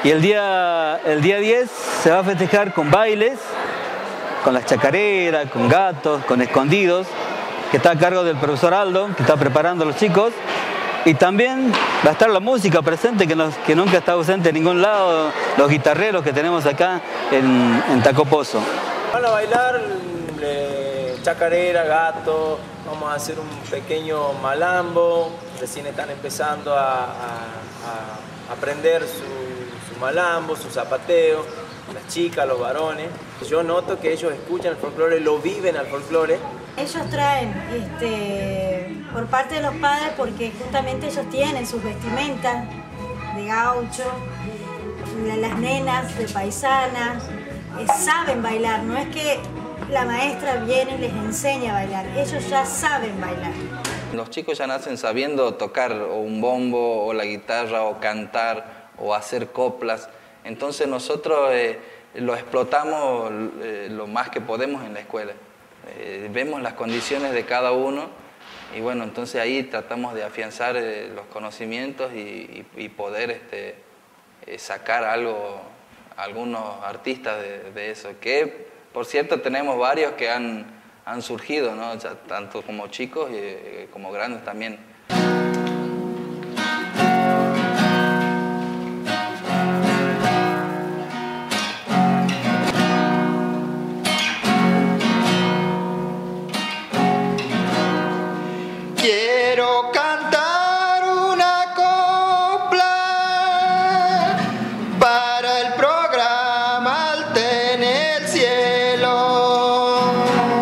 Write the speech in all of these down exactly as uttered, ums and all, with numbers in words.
Y el día, el día diez se va a festejar con bailes, con las chacareras, con gatos, con escondidos, que está a cargo del profesor Aldo, que está preparando a los chicos. Y también va a estar la música presente, que, nos, que nunca está ausente en ningún lado, los guitarreros que tenemos acá en, en Tacopozo. Van a bailar eh, chacarera, gato, vamos a hacer un pequeño malambo, recién están empezando a, a, a aprender su, su malambo, su zapateo, las chicas, los varones. Yo noto que ellos escuchan el folclore, lo viven al folclore. Ellos traen este, por parte de los padres, porque justamente ellos tienen sus vestimentas de gaucho, las nenas de paisanas, eh, saben bailar, no es que la maestra viene y les enseña a bailar, ellos ya saben bailar. Los chicos ya nacen sabiendo tocar o un bombo o la guitarra o cantar o hacer coplas, entonces nosotros eh, lo explotamos eh, lo más que podemos en la escuela. Eh, vemos las condiciones de cada uno y bueno, entonces ahí tratamos de afianzar eh, los conocimientos y, y, y poder este, eh, sacar algo, algunos artistas de, de eso, que por cierto tenemos varios que han, han surgido, ¿no? Ya, tanto como chicos y, eh, como grandes también. Quiero cantar una copla para el programa Alta en el cielo.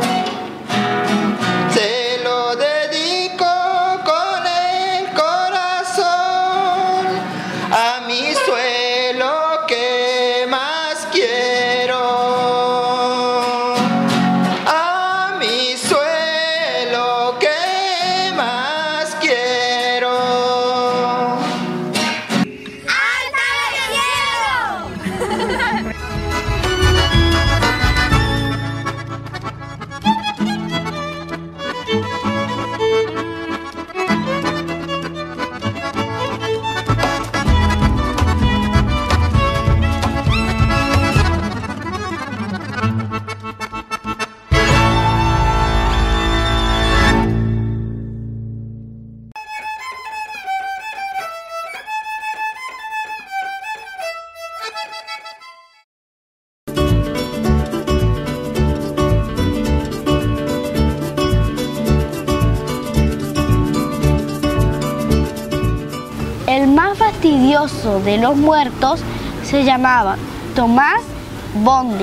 Se lo dedico con el corazón a mi suelo que más quiero. A mi suelo que más quiero. ¡Alta en el cielo! El más fastidioso de los muertos se llamaba Tomás Bondi.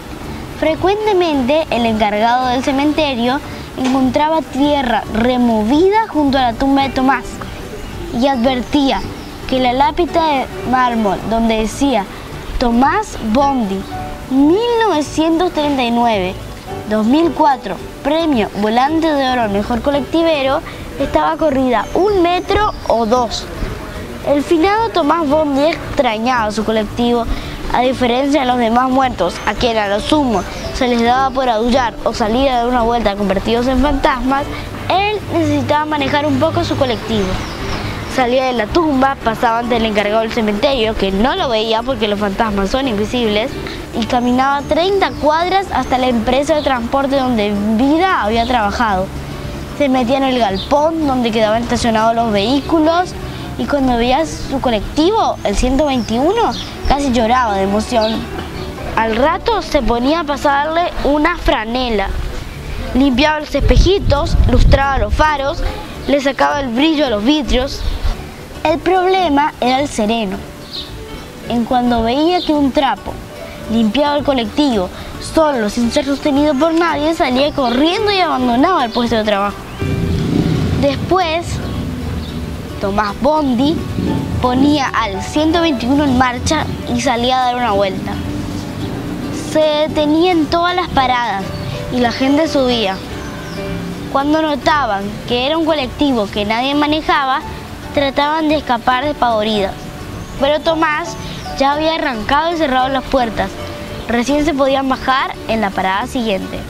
Frecuentemente el encargado del cementerio encontraba tierra removida junto a la tumba de Tomás y advertía que la lápida de mármol donde decía Tomás Bondi, mil novecientos treinta y nueve a dos mil cuatro, premio Volante de Oro al mejor colectivero, estaba corrida un metro o dos. El finado Tomás Bondi extrañaba a su colectivo, a diferencia de los demás muertos, a quien a lo sumo se les daba por aullar o salir a dar una vuelta convertidos en fantasmas. Él necesitaba manejar un poco su colectivo. Salía de la tumba, pasaba ante el encargado del cementerio, que no lo veía porque los fantasmas son invisibles, y caminaba treinta cuadras hasta la empresa de transporte donde en vida había trabajado. Se metía en el galpón donde quedaban estacionados los vehículos, y cuando veía su colectivo, el ciento veintiuno, casi lloraba de emoción. Al rato se ponía a pasarle una franela. Limpiaba los espejitos, lustraba los faros, le sacaba el brillo a los vidrios. El problema era el sereno. En cuando veía que un trapo limpiaba el colectivo, solo, sin ser sostenido por nadie, salía corriendo y abandonaba el puesto de trabajo. Después, Tomás Bondi ponía al ciento veintiuno en marcha y salía a dar una vuelta. Se detenía en todas las paradas y la gente subía. Cuando notaban que era un colectivo que nadie manejaba, trataban de escapar despavoridas. Pero Tomás ya había arrancado y cerrado las puertas. Recién se podían bajar en la parada siguiente.